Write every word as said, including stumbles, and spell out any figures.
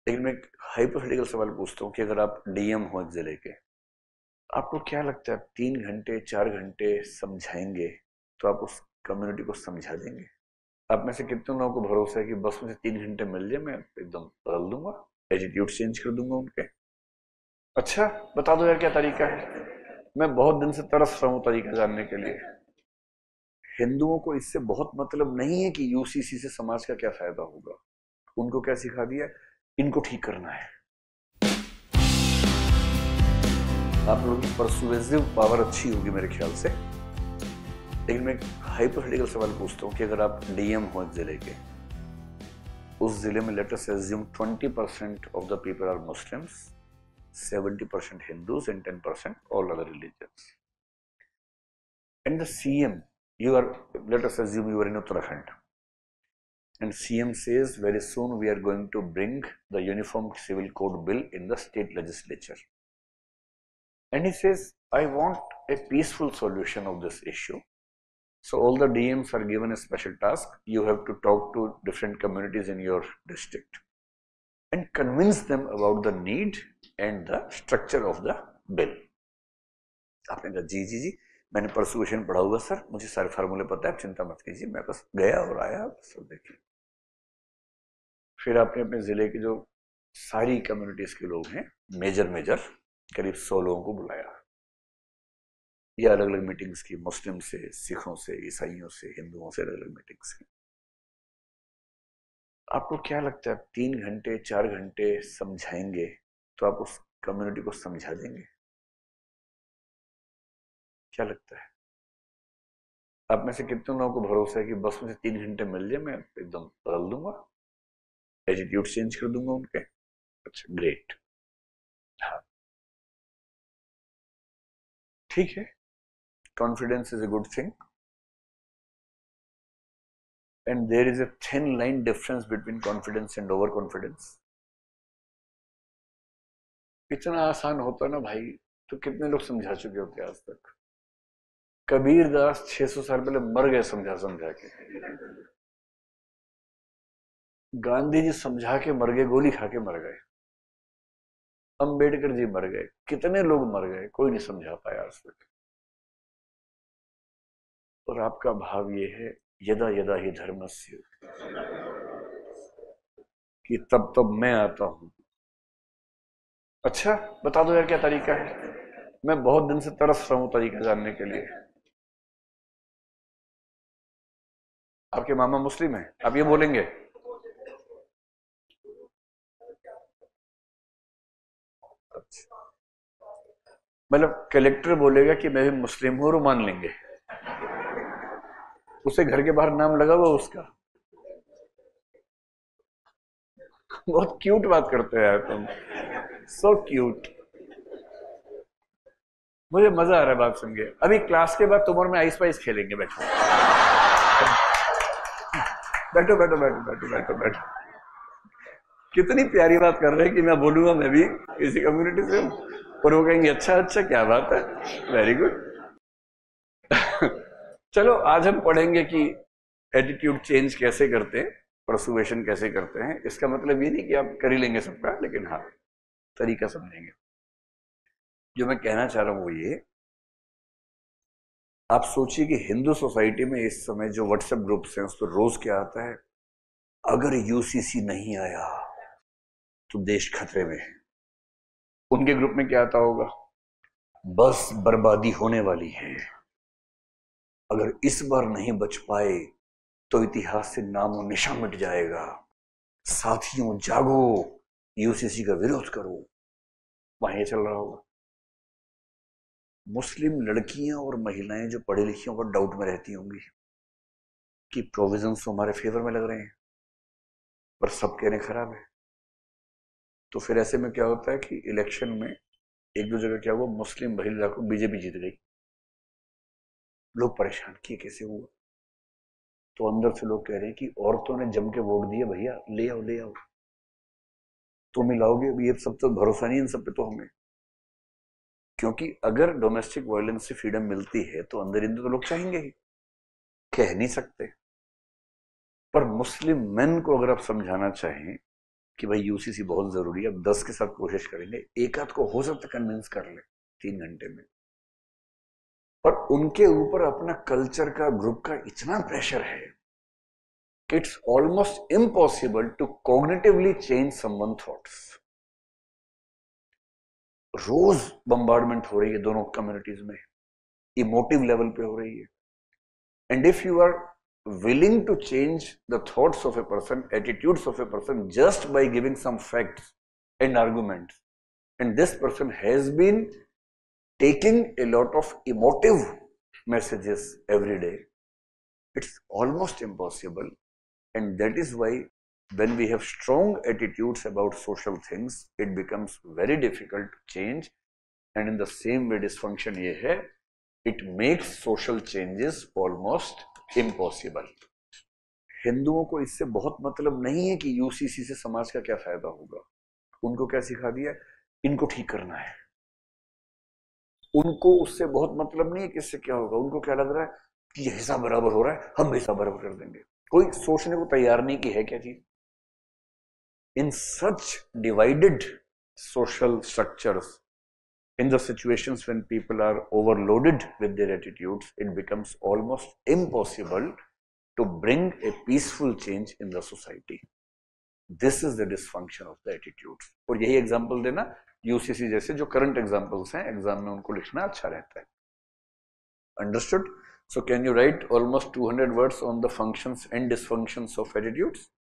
लेकिन मैं एक हाइपोथेटिकल सवाल पूछता हूँ कि अगर आप डीएम हो एक जिले के, आपको क्या लगता है आप तीन घंटे चार घंटे समझाएंगे तो आप उस कम्युनिटी को समझा देंगे? आप में से कितने लोगों को भरोसा है कि बस मुझे तीन घंटे मिल जाए, मैं एकदम बदल दूंगा, एटीट्यूड चेंज कर दूंगा उनके? अच्छा, बता दो यार क्या तरीका है। मैं बहुत दिन से तरस रहा हूँ तरीका जानने के लिए। हिंदुओं को इससे बहुत मतलब नहीं है कि यूसीसी से समाज का क्या फायदा होगा। उनको क्या सिखा दिया, इनको ठीक करना है। आप लोगों की परसुएसिव पावर अच्छी होगी मेरे ख्याल से। लेकिन मैं एक हाइपोथेटिकल सवाल पूछता हूँ कि अगर आप डीएम हो एक जिले के, उस जिले में let us assume twenty percent of the people are Muslims, seventy percent Hindus and ten percent all other religions, and the CM, you are, let us assume you are in Uttarakhand, and C M says very soon we are going to bring the Uniform Civil Code bill in the state legislature. And he says, I want a peaceful solution of this issue. So all the D Ms are given a special task. You have to talk to different communities in your district and convince them about the need and the structure of the bill. आपने कहा जी जी जी, मैंने persuasion पढ़ा हुआ sir, मुझे सारे फार्मूले पता है, आप चिंता मत कीजिए, मैं बस गया और आया, बस देखिए। फिर आपने अपने जिले की जो सारी कम्युनिटीज के लोग हैं, मेजर मेजर करीब सौ लोगों को बुलाया, ये अलग अलग मीटिंग्स की, मुस्लिम से, सिखों से, ईसाइयों से, हिंदुओं से अलग अलग मीटिंग्स की। आपको क्या लगता है तीन घंटे चार घंटे समझाएंगे तो आप उस कम्युनिटी को समझा देंगे? क्या लगता है आप में से कितने लोगों को भरोसा है कि बस मुझे तीन घंटे मिल जाए, मैं एकदम बदल दूंगा, एटीट्यूड चेंज कर दूंगा उनके? अच्छा, ग्रेट। हाँ, ठीक है, confidence is a good thing, and there is a thin line difference between confidence and overconfidence. इतना आसान होता ना भाई तो कितने लोग समझा चुके होते आज तक। कबीर दास छह सौ साल पहले मर गए समझा समझा के, गांधी जी समझा के मर गए, गोली खा के मर गए, अंबेडकर जी मर गए, कितने लोग मर गए, कोई नहीं समझा पाया आज तक। और आपका भाव ये है, यदा यदा ही धर्मस्य, कि तब तब मैं आता हूं। अच्छा, बता दो यार क्या तरीका है। मैं बहुत दिन से तरस रहा हूं तरीका जानने के लिए। आपके मामा मुस्लिम हैं, आप ये बोलेंगे? अच्छा, मतलब कलेक्टर बोलेगा कि मैं भी मुस्लिम हूं और वो मान लेंगे? उसे घर के बाहर नाम लगा हुआ उसका। बहुत क्यूट बात करते हैं यार तुम, सो क्यूट। मुझे मजा आ रहा है बात सुन के। अभी क्लास के बाद तुम और मैं आइस पाइस खेलेंगे, बैठो बैठो बैठो बैठो बैठो बैठो बैठो। कितनी प्यारी बात कर रहे हैं कि मैं बोलूंगा मैं भी किसी कम्युनिटी से हूं, और वो कहेंगे अच्छा अच्छा क्या बात है, वेरी गुड। चलो आज हम पढ़ेंगे कि एटीट्यूड चेंज कैसे करते हैं, परसुएशन कैसे करते हैं। इसका मतलब ये नहीं कि आप कर ही लेंगे सबका, लेकिन हाँ, तरीका समझेंगे। जो मैं कहना चाह रहा हूं वो ये, आप सोचिए कि हिंदू सोसाइटी में इस समय जो व्हाट्सएप ग्रुप्स हैं उस पर रोज क्या आता है, अगर यूसीसी नहीं आया तो देश खतरे में है। उनके ग्रुप में क्या आता होगा, बस बर्बादी होने वाली है, अगर इस बार नहीं बच पाए तो इतिहास से नामो निशान मिट जाएगा, साथियों जागो, यूसीसी का विरोध करो। वहां ये चल रहा होगा। मुस्लिम लड़कियां और महिलाएं जो पढ़ी लिखी होंगी डाउट में रहती होंगी कि प्रोविजंस तो हमारे फेवर में लग रहे हैं, पर सब कह रहे हैं खराब है। तो फिर ऐसे में क्या होता है कि इलेक्शन में एक दो जगह क्या हुआ, मुस्लिम महिला को बीजेपी जीत गई, लोग परेशान किए कैसे हुआ, तो अंदर से लोग कह रहे हैं कि औरतों ने जम के वोट दिया, भैया ले आओ ले आओ, तुम ही लाओगे, ये सब तो भरोसा नहीं इन सब पे तो हमें। क्योंकि अगर डोमेस्टिक वायलेंस से फ्रीडम मिलती है तो अंदर इंदर तो लोग चाहेंगे ही, कह नहीं सकते। पर मुस्लिम मेन को अगर आप समझाना चाहें कि भाई यूसीसी बहुत जरूरी है, अब दस के साथ कोशिश करेंगे, एक आध को हो सकता है कन्विंस कर ले तीन घंटे में। और उनके ऊपर अपना कल्चर का, ग्रुप का इतना प्रेशर है, it's almost impossible to cognitively change someone thoughts. रोज बम्बार्डमेंट हो रही है दोनों कम्युनिटीज में, इमोटिव लेवल पे हो रही है। And if you are willing to change the thoughts of a person, attitudes of a person, just by giving some facts and arguments, and this person has been taking a lot of emotive messages every day, it's almost impossible. And that is why when we have strong attitudes about social things, it becomes very difficult to change. And in the same way, dysfunction ye hai, it makes social changes almost impossible. हिंदुओं को इससे बहुत मतलब नहीं है कि UCC से समाज का क्या फायदा होगा। उनको क्या सिखा दिया, इनको ठीक करना है। उनको उससे बहुत मतलब नहीं है कि इससे क्या होगा। उनको क्या लग रहा है कि ये हिसाब बराबर हो रहा है, हम हिसाब बराबर कर देंगे। कोई सोचने को तैयार नहीं कि है क्या चीज। In such divided social structures, in the situations when people are overloaded with their attitudes, it becomes almost impossible to bring a peaceful change in the society. This is the dysfunction of the attitudes. और यही example देना UCC जैसे जो current examples हैं, exam में उनको लिखना अच्छा रहता है। Understood? So can you write almost two hundred words on the functions and dysfunctions of attitudes?